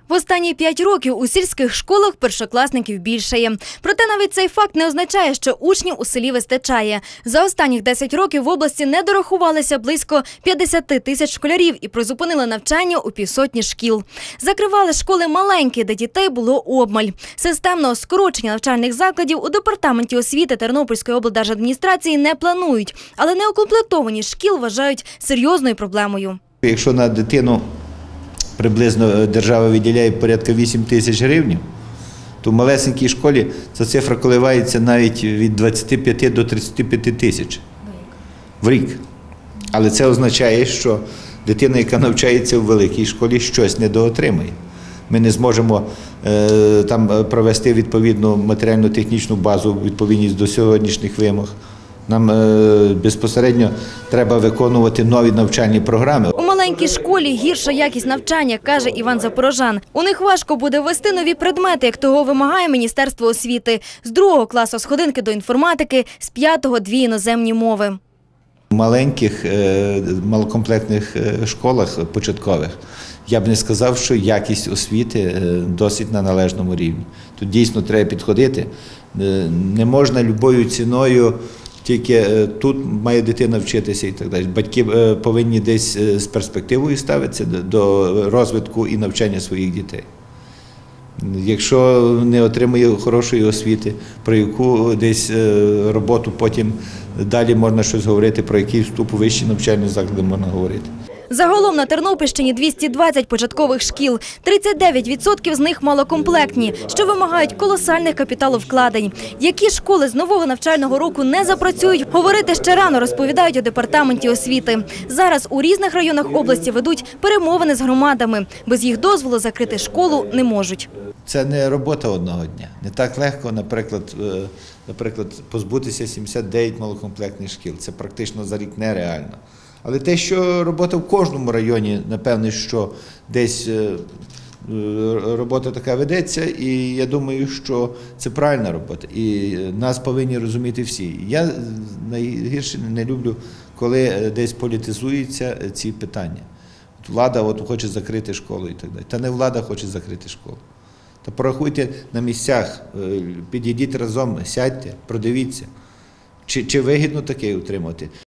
В останні 5 років у сільських школах першокласників більшає. Проте навіть цей факт не означає, що учнів у селі вистачає. За останніх 10 років в області не дорахувалося близько 50 тисяч школярів і призупинили навчання у півсотні шкіл. Закривали школи маленькі, де дітей було обмаль. Системного скорочення навчальних закладів у департаменті освіти Тернопільської облдержадміністрації не планують, але неукомплектованість шкіл вважають серйозною проблемою. Якщо на дитину приблизно держава виділяє порядка 8 тисяч гривень, то в малесенькій школі ця цифра коливається навіть від 25 до 35 тисяч в рік. Але це означає, що дитина, яка навчається в великій школі, щось недоотримує. Ми не зможемо там провести відповідну матеріально-технічну базу у відповідність до сьогоднішніх вимог. Нам безпосередньо треба виконувати нові навчальні програми. У маленькій школі гірша якість навчання, каже Іван Запорожан. У них важко буде ввести нові предмети, як того вимагає Міністерство освіти. З 2 класу сходинки до інформатики, з 5-го 2 іноземні мови. У маленьких, малокомплектних школах початкових я б не сказав, що якість освіти досить на належному рівні. Тут дійсно треба підходити. Не можна любою ціною, тільки тут має дитина вчитися і так далі. Батьки повинні десь з перспективою ставитися до розвитку і навчання своїх дітей. Якщо не отримує хорошої освіти, про яку десь роботу потім далі можна щось говорити, про який вступ у вищі навчальні заклади можна говорити. Загалом на Тернопільщині 220 початкових шкіл. 39% з них малокомплектні, що вимагають колосальних капіталовкладень. Які школи з нового навчального року не запрацюють, говорити ще рано, розповідають у департаменті освіти. Зараз у різних районах області ведуть перемовини з громадами. Без їх дозволу закрити школу не можуть. Це не робота одного дня. Не так легко, наприклад, позбутися 79 малокомплектних шкіл. Це практично за рік нереально. Але те, що робота в кожному районі, напевне, що десь робота така ведеться, і я думаю, що це правильна робота. І нас повинні розуміти всі. Я найгірше не люблю, коли десь політизуються ці питання. Влада хоче закрити школу і так далі. Та не влада хоче закрити школу. Та порахуйте на місцях, підійдіть разом, сядьте, продивіться, чи вигідно таке утримати.